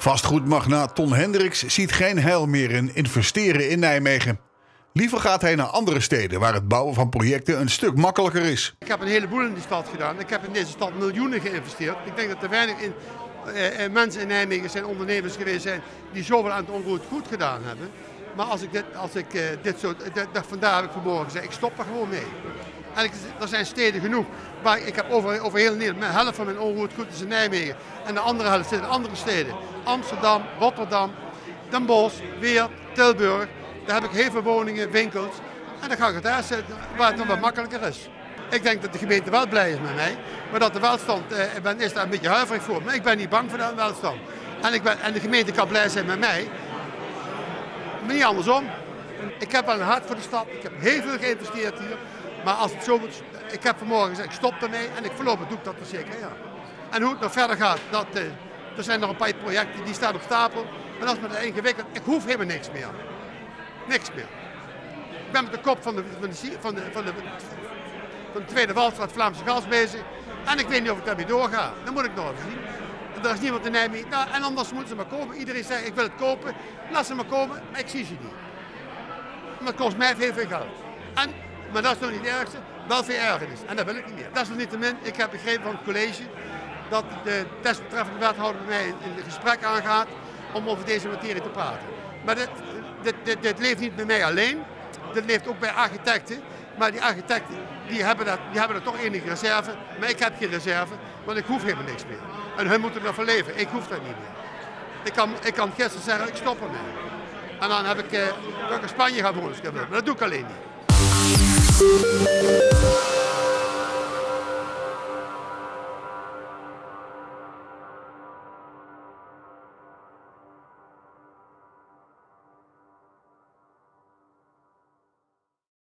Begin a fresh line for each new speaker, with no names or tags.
Vastgoedmagnaat Ton Hendricks ziet geen heil meer in investeren in Nijmegen. Liever gaat hij naar andere steden waar het bouwen van projecten een stuk makkelijker is.
Ik heb een heleboel in die stad gedaan. Ik heb in deze stad miljoenen geïnvesteerd. Ik denk dat er weinig mensen in Nijmegen zijn, ondernemers geweest zijn die zoveel aan het onroerend goed gedaan hebben. Maar vandaar heb ik vanmorgen gezegd, ik stop er gewoon mee. En er zijn steden genoeg. Maar ik heb over heel Nederland, de helft van mijn onroerend goed is in Nijmegen. En de andere helft zit in andere steden. Amsterdam, Rotterdam, Den Bosch, Weert, Tilburg. Daar heb ik heel veel woningen, winkels. En dan ga ik het daar zetten waar het nog wat makkelijker is. Ik denk dat de gemeente wel blij is met mij. Maar dat de welstand, men is daar een beetje huiverig voor. Maar ik ben niet bang voor de welstand. En de gemeente kan blij zijn met mij. Maar niet andersom. Ik heb wel een hart voor de stad. Ik heb heel veel geïnvesteerd hier. Maar als het zo moet, ik heb vanmorgen gezegd, ik stop ermee. En voorlopig doe ik dat zeker, ja. En hoe het nog verder gaat, er zijn nog een paar projecten die staan op stapel. En dat is me te ingewikkeld. Ik hoef helemaal niks meer. Niks meer. Ik ben met de kop van de Tweede Waldstraat Vlaamse Gas bezig. En ik weet niet of ik daarmee doorga. Dan moet ik nog even zien. Er is niemand in Nijmegen. Nou, en anders moeten ze maar komen. Iedereen zegt, ik wil het kopen. Laat ze maar komen. Maar ik zie ze niet. Maar het kost mij veel geld. Maar dat is nog niet het ergste. Wel veel ergernis. En dat wil ik niet meer. Dat is nog niet te min. Ik heb begrepen van het college dat de desbetreffende wethouder bij mij een gesprek aangaat om over deze materie te praten. Maar dit leeft niet bij mij alleen. Dit leeft ook bij architecten. Maar die architecten die hebben er toch enige reserve. Maar ik heb geen reserve, want ik hoef helemaal niks meer. En hun moeten ervan leven. Ik hoef dat niet meer. Ik kan gisteren zeggen, ik stop ermee. En dan heb ik in Spanje gaan wonen. Maar dat doe ik alleen niet.